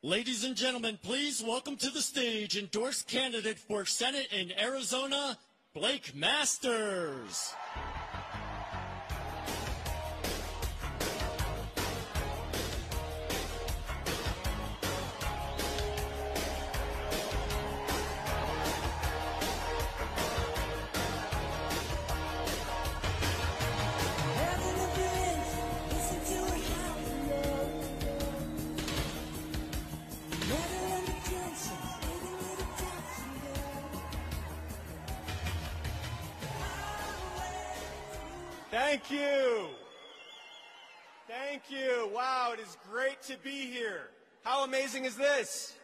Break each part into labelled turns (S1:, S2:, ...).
S1: Ladies and gentlemen, please welcome to the stage endorsed candidate for Senate in Arizona, Blake Masters.
S2: Thank you. Thank you. Wow, it is great to be here. How amazing is this?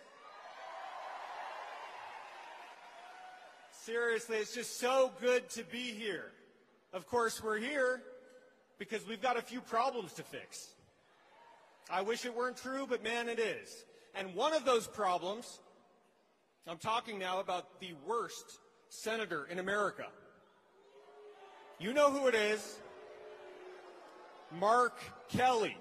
S2: Seriously, it's just so good to be here. Of course, we're here because we've got a few problems to fix. I wish it weren't true, but man, it is. And one of those problems, I'm talking now about the worst senator in America. You know who it is. Mark Kelly.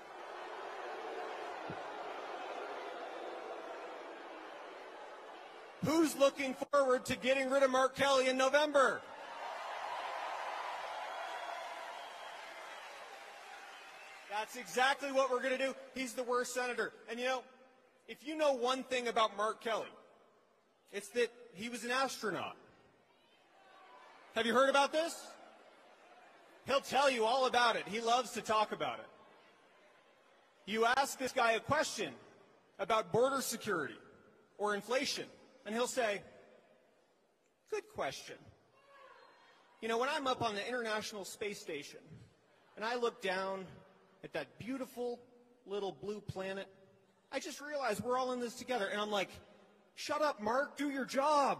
S2: Who's looking forward to getting rid of Mark Kelly in November? That's exactly what we're going to do. He's the worst senator. And you know, if you know one thing about Mark Kelly, it's that he was an astronaut. Have you heard about this? He'll tell you all about it. He loves to talk about it. You ask this guy a question about border security or inflation, and he'll say, "Good question. You know, when I'm up on the International Space Station and I look down at that beautiful little blue planet, I just realized we're all in this together." And I'm like, "Shut up, Mark, do your job."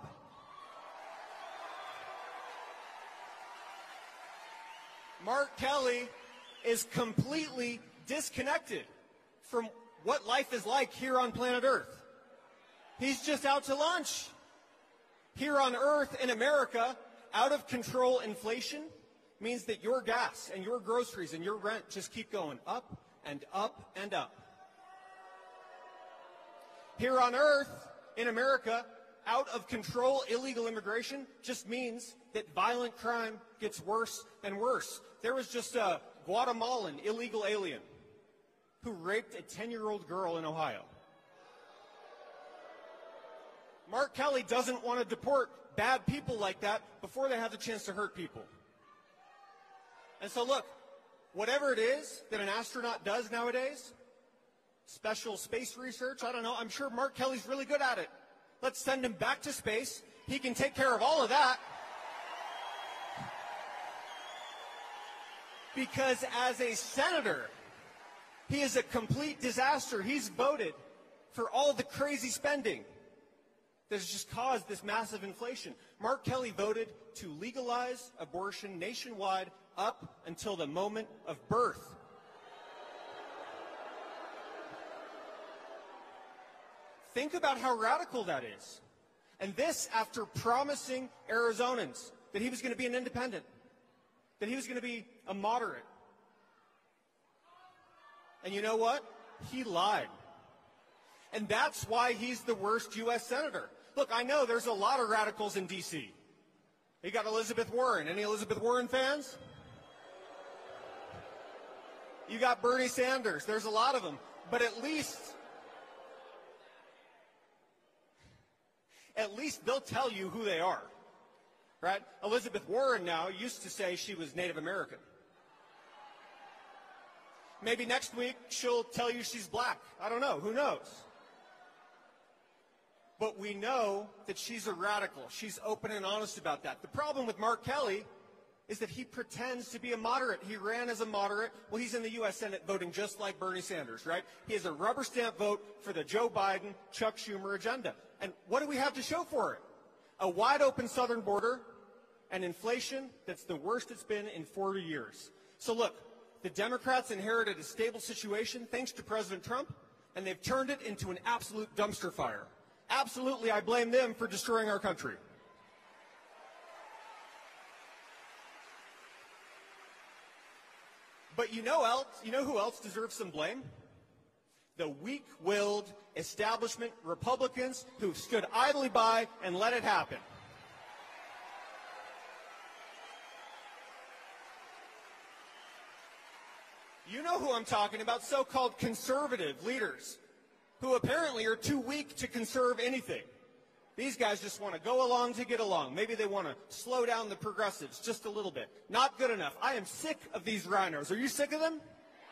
S2: Mark Kelly is completely disconnected from what life is like here on planet Earth. He's just out to lunch. Here on Earth in America, out of control inflation means that your gas and your groceries and your rent just keep going up and up and up. Here on Earth in America, out of control illegal immigration just means that violent crime gets worse and worse. There was just a Guatemalan illegal alien who raped a 10-year-old girl in Ohio. Mark Kelly doesn't want to deport bad people like that before they have the chance to hurt people. And so look, whatever it is that an astronaut does nowadays, special space research, I don't know, I'm sure Mark Kelly's really good at it. Let's send him back to space. He can take care of all of that. Because as a senator, he is a complete disaster. He's voted for all the crazy spending that has just caused this massive inflation. Mark Kelly voted to legalize abortion nationwide up until the moment of birth. Think about how radical that is. And this after promising Arizonans that he was going to be an independent, that he was going to be a moderate. And you know what? He lied. And that's why he's the worst U.S. senator. Look, I know there's a lot of radicals in D.C. You got Elizabeth Warren. Any Elizabeth Warren fans? You got Bernie Sanders. There's a lot of them. But at least they'll tell you who they are, right? Elizabeth Warren now used to say she was Native American. Maybe next week she'll tell you she's black. I don't know. Who knows? But we know that she's a radical. She's open and honest about that. The problem with Mark Kelly is that he pretends to be a moderate. He ran as a moderate. Well, he's in the U.S. Senate voting just like Bernie Sanders, right? He has a rubber stamp vote for the Joe Biden, Chuck Schumer agenda. And what do we have to show for it? A wide open southern border and inflation that's the worst it's been in 40 years. So look, the Democrats inherited a stable situation thanks to President Trump, and they've turned it into an absolute dumpster fire. Absolutely, I blame them for destroying our country. But you know who else deserves some blame? the weak-willed establishment Republicans who stood idly by and let it happen. You know who I'm talking about, so-called conservative leaders who apparently are too weak to conserve anything. These guys just want to go along to get along. Maybe they want to slow down the progressives just a little bit. Not good enough. I am sick of these rhinos. Are you sick of them?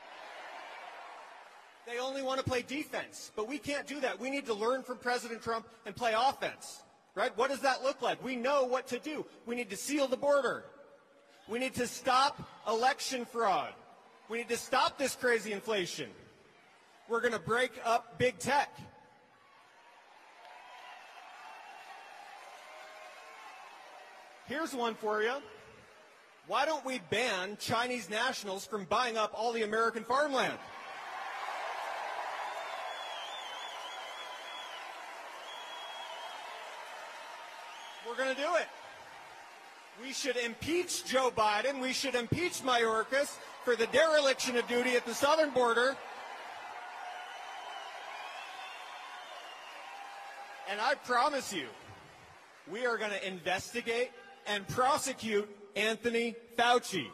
S2: They only want to play defense, but we can't do that. We need to learn from President Trump and play offense, right? What does that look like? We know what to do. We need to seal the border. We need to stop election fraud. We need to stop this crazy inflation. We're going to break up big tech. Here's one for you. Why don't we ban Chinese nationals from buying up all the American farmland? We're going to do it. We should impeach Joe Biden. We should impeach Mayorkas for the dereliction of duty at the southern border. And I promise you, we are going to investigate and prosecute Anthony Fauci.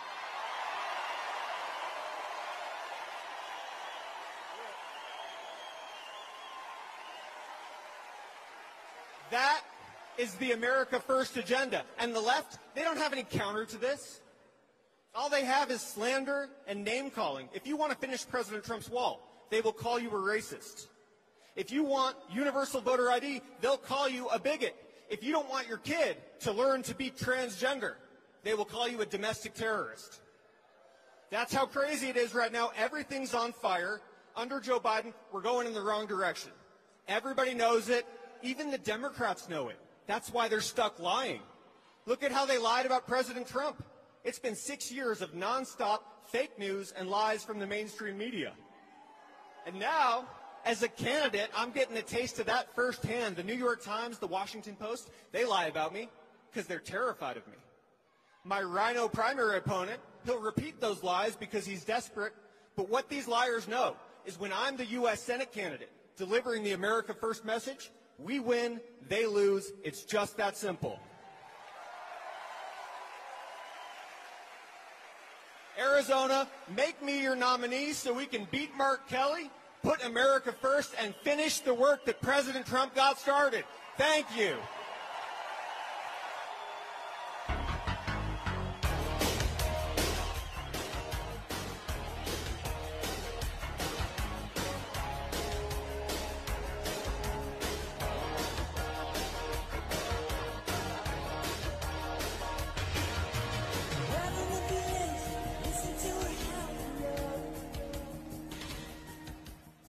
S2: That is the America First agenda. And the left, they don't have any counter to this. All they have is slander and name-calling. If you want to finish President Trump's wall, they will call you a racist. If you want universal voter ID, they'll call you a bigot. If you don't want your kid to learn to be transgender, they will call you a domestic terrorist. That's how crazy it is right now. Everything's on fire. Under Joe Biden, we're going in the wrong direction. Everybody knows it. Even the Democrats know it. That's why they're stuck lying. Look at how they lied about President Trump. It's been 6 years of nonstop fake news and lies from the mainstream media. And now, as a candidate, I'm getting a taste of that firsthand. The New York Times, the Washington Post, they lie about me because they're terrified of me. My rhino primary opponent, he'll repeat those lies because he's desperate. But what these liars know is when I'm the U.S. Senate candidate delivering the America First message, we win, they lose. It's just that simple. Arizona, make me your nominee so we can beat Mark Kelly, put America first, and finish the work that President Trump got started. Thank you.